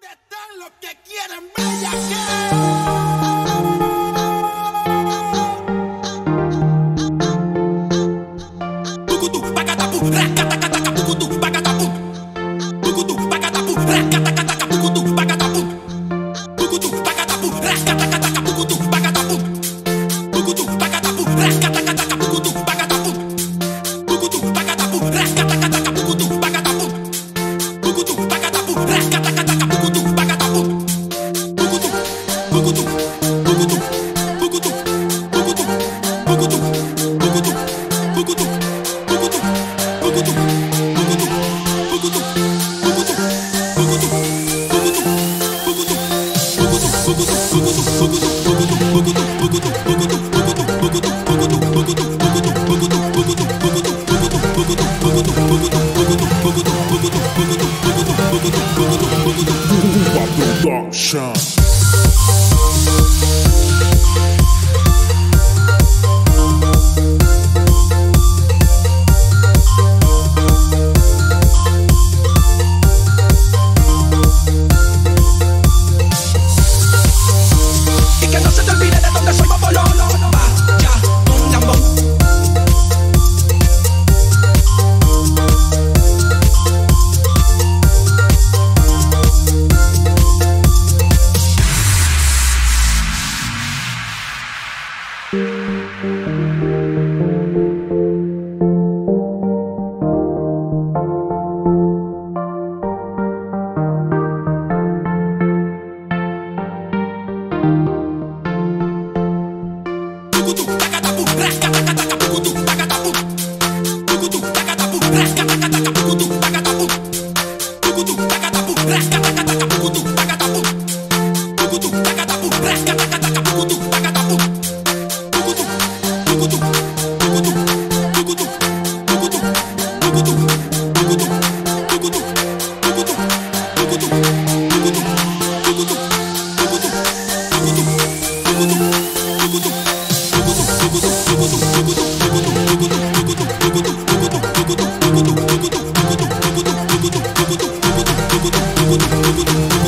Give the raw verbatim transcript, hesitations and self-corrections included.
¿Dónde están los que quieren bellaqueo? Pucutú, pacatapú, rascatacataca, pucutú, pacatapú. Pucutú, pacatapú, rascatacataca, pucutú, pacatapú. Pucutú, pacatapú, rascatacataca, pucutú, pacatapú. Pucutú, pacatapú, rascatacataca, pucutú, pacatapú. Pucutú, pacatapú, rascatacataca, pucutú, pacatapú. Pucutú, pacatapú, rascatacataca, pucutú, pacatapú. Pucutú, pucutú, pucutú, pucutú, pucutú, pucutú, pucutú, pucutú, pucutú, pucutú, pucutú, pucutú, Production. Y que no se te olvide de dónde soy, Popolón. Vaya, un lambón. Pucutú, pacatapú, rascatacataca, pucutú, pacatapú. Pucutú, pacatapú, rascatacataca, pucutú, pacatapú. Pucutú, pacatapú, rascatacataca, pucutú, pacatapú. Pucutú, pacatapú, rascatacataca, pucutú, pacatapú. Pucutú, pucutú, pucutú, pucutú, pucutú, pucutú, pucutú, pucutú, pucutú, pucutú, pucutú, pucutú, pucutú, pucutú, pucutú. Pucutú,